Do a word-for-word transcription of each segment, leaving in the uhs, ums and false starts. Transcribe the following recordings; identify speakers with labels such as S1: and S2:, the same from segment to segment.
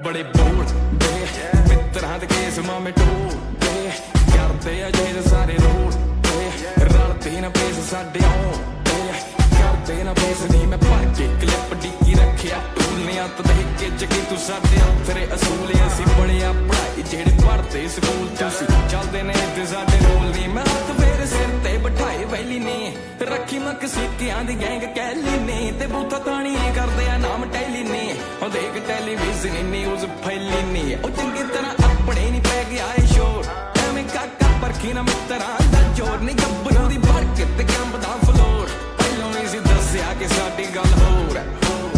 S1: बड़े बोलदे मित्रां दे केस मामे टोलदे करदे आ जेद सारे रोलदे रलदे न पेस साडे आउंदे करदे न पेस नहीं मैं भर के क्लिप डिक्की रखिया टूलियां तो देख के जगी तू साडे अफरे असूल असीं बड़िया पढ़ाई जेड़े पढ़दे स्कूल तुसीं चलदे ने ते साडे रोल नहीं मैं हथ फेर सिर ते बिठाए वैली ने रखी मक सिक्कियां दी गैंग कैली ने ते बूथा ताणी करदे आ नाम टैली ने ओ देख टेलीविजन न्यूज़ फैली ने ओ चंगी तरह अपने नहीं पै गया है शोर एवें काका परखी ना मित्रां दा जोर नहीं गब्बरू दी भड़क ते कंबदा फ्लोर पहलों नहीं सी दस्सिया कि साडी गल होर है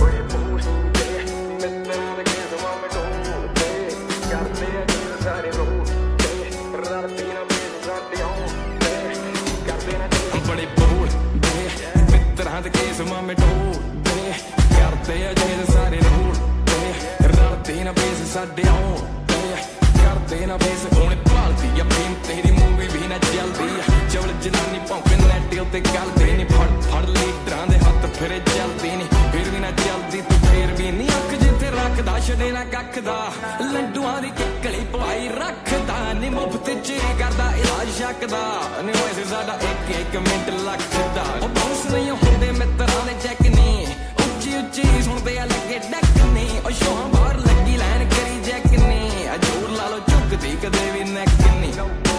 S1: बड़े बोलदे मित्रां दे केस मामे टोलदे करदे आ जेद सारे रोलदे रलदे न पेस साडे आउंदे करदे न पेस हुण भालदी आ फेम तेरी मूवी भी ना चलदी चवल जनानी भौंके नैट उत्ते गलदी नी फड़ फड़ लीडरां दे हत्थ फिरे चलदी नी फिर भी ना चलदी तू फेर भी नी अख जिथे रखदा छड़े ना कख दा लंडुआं दी किकली पवाई रखदा नी मुफ्त च करदा इलाज शकदा नी वैसे साडा एक एक मिंट लगदा ओ बॉस नहीं हुंदे मित्रां दे चैक नी उच्ची उच्ची सुणदे आ लगे डैक नी ओ शों बाहर लगी लाइन करी जैक नी आ जोर ला लो झुकदी कदे भी नैक नी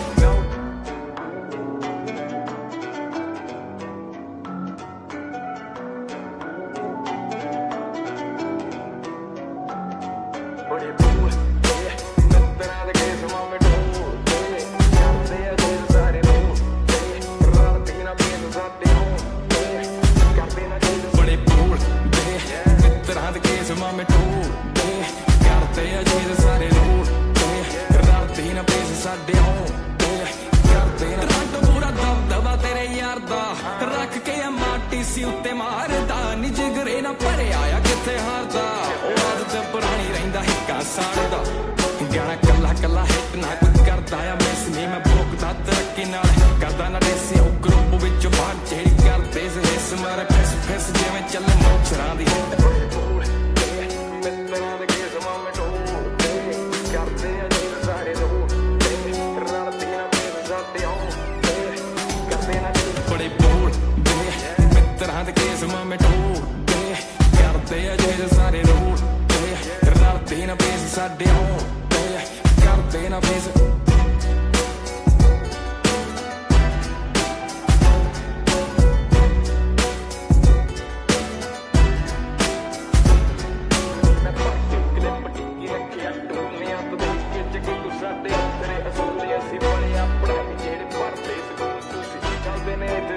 S1: बड़े बोलदे मित्रां दे केस मामे टोलदे करदे आ जेद सारे रोलदे रलदे न पेस साडे आउंदे करदे न बड़े बोलदे मित्रां दे केस मामे टोलदे करदे आ जेद सारे रोलदे रलदे न पेस साडे आउंदे करदे न रंग पूरा दबदबा तेरे यार दा रख के आ माटी सी उत्ते मारदा नी जिगरे ना भरे आया किथे हारदा ओ आदत पुरानी रहिंदा हिक्का साड़दा गाना कल्ला कल्ला हिट ना कोई करदा आ मिस नहीं मैं भोगदा तरक्की नाल करदा ना रेसे ओ ग्रुप विच बाहर जेड़ी करदे इस मारे फिस फिस जिवें चले मच्छरां दी मित्रां दे केस मामे टोलदे करदे आ जेद सारे रोलदे रलदे न पेस साडे आउंदे करदे न बड़े बोलदे मित्रां दे केस मामे टोलदे करदे आ जेद सारे रोलदे रलदे न पेस साडे आउंदे करदे न पेस साडे अफरे असूल असीं बड़िया पढ़ाई जेड़े पढ़दे स्कूल तुसीं चलदे ने